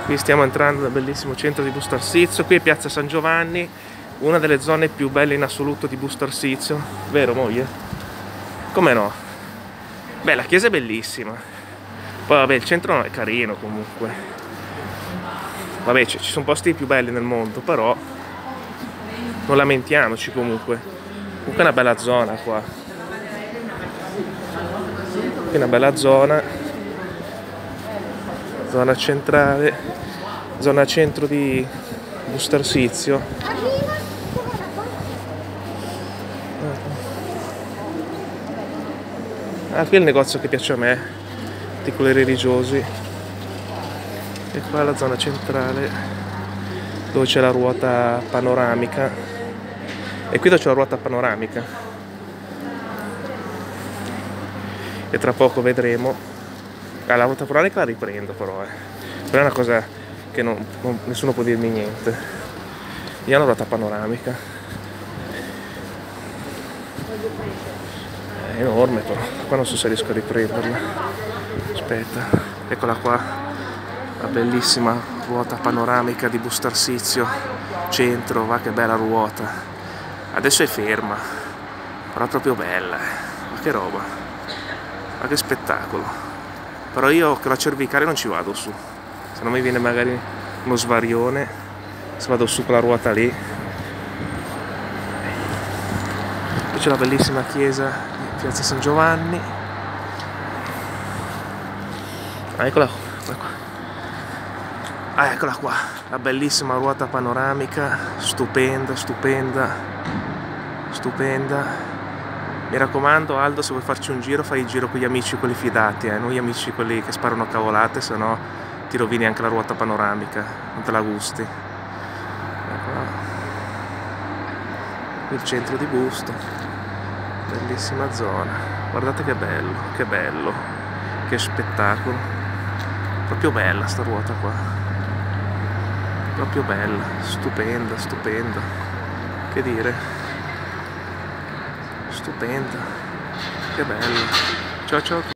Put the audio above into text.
Qui stiamo entrando nel bellissimo centro di Busto Arsizio. Qui è Piazza San Giovanni, una delle zone più belle in assoluto di Busto Arsizio. Vero, moglie? Come no? Beh, la chiesa è bellissima. Poi vabbè, il centro non è carino comunque. Vabbè, ci sono posti più belli nel mondo, però non lamentiamoci comunque. Comunque è una bella zona qua. Qui è una bella zona. Zona centrale, zona centro di Busto Arsizio. Ah, qui è il negozio che piace a me, articoli religiosi. E qua è la zona centrale dove c'è la ruota panoramica. E qui dove c'è la ruota panoramica. E tra poco vedremo. La ruota panoramica la riprendo però è una cosa che nessuno può dirmi niente. Io ho una ruota panoramica è enorme, però qua non so se riesco a riprenderla. Aspetta, eccola qua, la bellissima ruota panoramica di Busto Arsizio centro. Va che bella ruota, adesso è ferma, però è proprio bella, ma che roba, ma che spettacolo. Però io con la cervicale non ci vado su, se no mi viene magari uno svarione se vado su con la ruota lì. Qui c'è la bellissima chiesa di Piazza San Giovanni. Ah, eccola qua. Ah, eccola qua, la bellissima ruota panoramica, stupenda, stupenda, stupenda. Mi raccomando Aldo, se vuoi farci un giro, fai il giro con gli amici, quelli fidati, non gli amici quelli che sparano cavolate, se no ti rovini anche la ruota panoramica, non te la gusti. Qui il centro di Busto, bellissima zona, guardate che bello, che spettacolo, proprio bella sta ruota qua, proprio bella, stupenda, stupenda, che dire. Stupenda, che bello. Ciao ciao.